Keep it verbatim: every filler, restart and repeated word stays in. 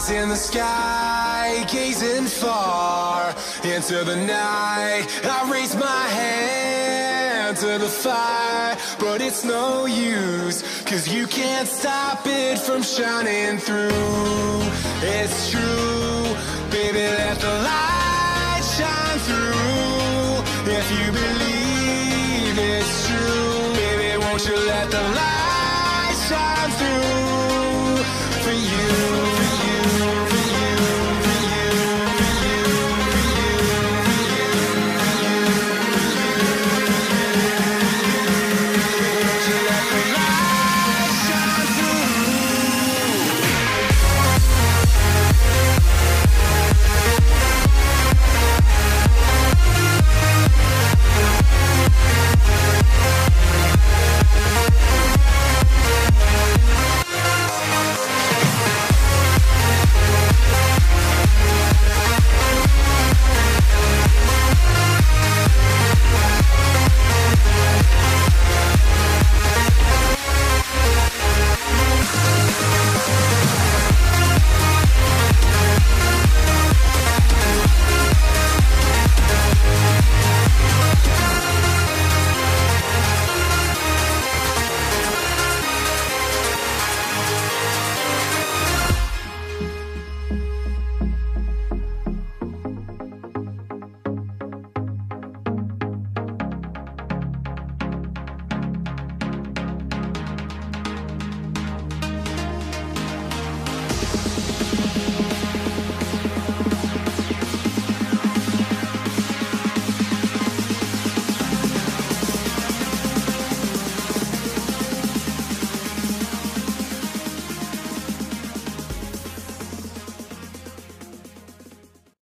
in the sky, gazing far into the night. I raise my hand to the fire, but it's no use, 'cause you can't stop it from shining through. It's true, baby, let the light shine through. If you believe it's true, baby, won't you let the light shine through?